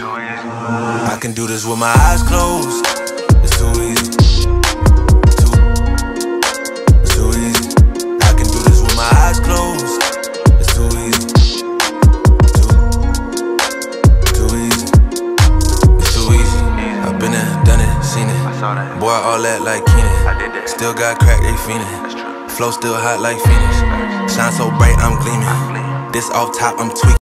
I can do this with my eyes closed. It's too easy. It's too easy. I can do this with my eyes closed. It's too easy. Too easy. It's too easy. I've been there, done it, seen it. Boy, all that like Keenan. Still got crack, they fiendin'. Flow still hot like Phoenix. Shine so bright, I'm gleaming. This off top, I'm tweaking.